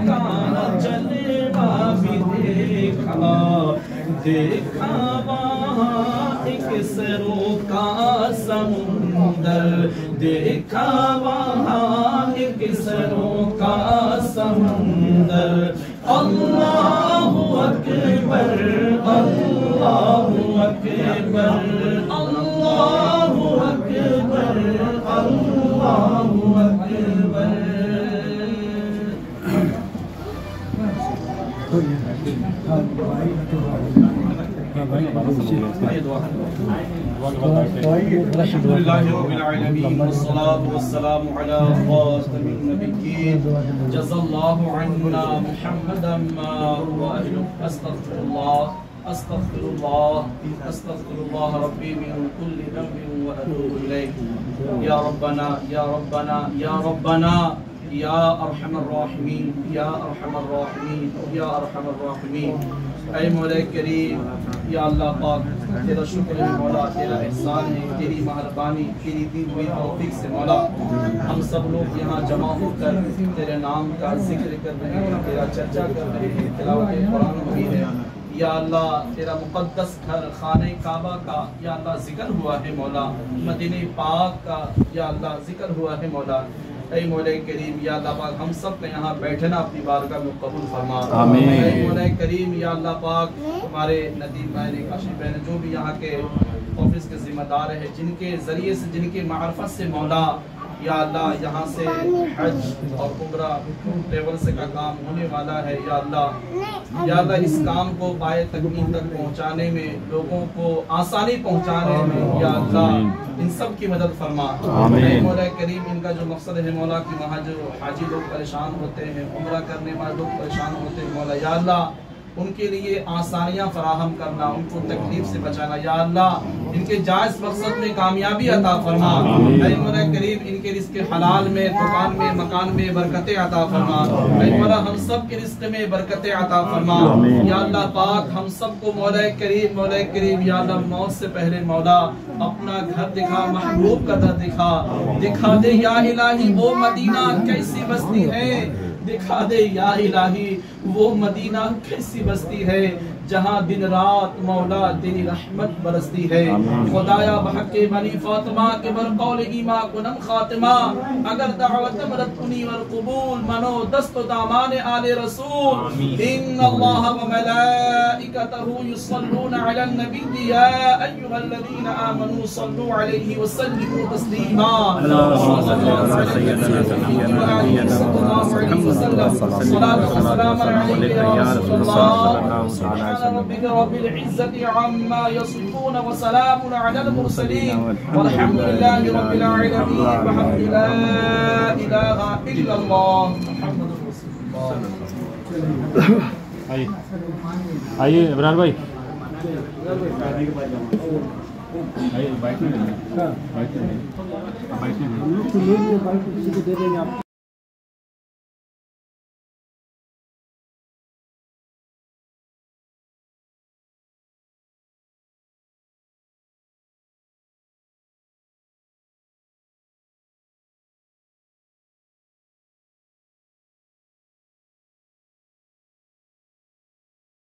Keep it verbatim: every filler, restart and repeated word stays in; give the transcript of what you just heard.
का जलवा भी देखा, देखा वहाँ एक सरों का समुंदर, देखा वहाँ एक सरों का समुंदर। अल्लाहु अकबर, अल्लाहु अकबर, अल्लाहु अकबर, अल्लाहु अकबर। वस्सलातु वस्सलामु अला खातमिन नबिय्यीन जज़ल्लाहु अन्ना मुहम्मदन मा हुवा अहलुहु। अस्तगफिरुल्लाह अस्तगफिरुल्लाह अस्तगफिरुल्लाह रब्बी मिन कुल्लि ज़ंबिन व अतूबु इलैह। या रब्बना या रब्बना या रब्बना या अरहमर राहिमीन, या अरहमर राहिमीन, या अरहमर राहिमीन। ऐ मौला करीम, या अल्लाह पाक, तेरा शुक्र है मौला, तेरा एहसान है, तेरी मेहरबानी, तेरी दी हुई तौफीक से मौला हम सब लोग यहाँ जमा होकर तेरे नाम का जिक्र कर रहे हैं, तेरा चर्चा कर रहे हैं, तिलावत कुरान हुई है। या अल्लाह, तेरा मुक़द्दस घर खाने काबा का या अल्लाह जिक्र हुआ है मौला, मदीने पाक का या अल्लाह जिक्र हुआ है मौला। ऐ मौला करीम, या अल्लाह पाक, हम सब का यहाँ बैठना अपनी बारगाह में कबूल फरमा। आमीन। ऐ मौला करीम, या अल्लाह पाक, तुम्हारे नदीम बहन, काशिफ बहन, जो भी यहाँ के ऑफिस के जिम्मेदार है, जिनके जरिए से, जिनके मार्फत से मौला या अल्लाह यहाँ से हज और उम्रा ट्रेवल से का काम होने वाला है। या अल्लाह, या अल्लाह, इस काम को पाए तकमील तक पहुँचाने में, लोगों को आसानी पहुँचाने में या अल्लाह इन सब की मदद फरमा। आमीन। मौला करीम, इनका जो मकसद है मौला कि वहाँ जो हाजी लोग परेशान होते हैं, उम्रा करने वाले लोग परेशान होते हैं मौला, या अल्लाह उनके लिए आसानियाँ फराहम करना, उनको तकलीफ से बचाना। या अल्लाह, इनके जायज़ मकसद में कामयाबी अता फरमा। ऐ मौला करीम, इनके रिज़्क़ हलाल में, दुकान में, मकान में बरकतें अता फरमा। ऐ मौला, हम सब के रिज़्क़ में बरकतें अता फरमा। या अल्लाह पाक, हम सबको मौला करीम, मौला करीम, या अल्लाह, मौत से पहले मौला अपना घर दिखा, महबूब का दर दिखा, दिखा दे या इलाही वो मदीना कैसी बस्ती है, दिखा दे या इलाही वो मदीना कैसी बस्ती है जहाँ दिन रात मौला तेरी रहमत बरसती है। खुदाया बहक़े बनी फातिमा के बरक़ौल ईमा कुनम खातिमा, अगर दावत मरतनी वर कबूल मनो दस्तो दामान आले रसूल। इन्नल्लाह व मलाइकतहु युसल्लूना अलन नबी या अय्युहल्लज़ीना आमनू सल्लू अलैहि व सल्लिमू तस्लीमा। ربك رب العزة عما يصفون وسلام على المرسلين والحمد لله رب العالمين وحمد لا إله إلا الله محمد رسول الله۔ آئیے آئیے ابرار بھائی، آئیے بائک میں بائک میں بائک میں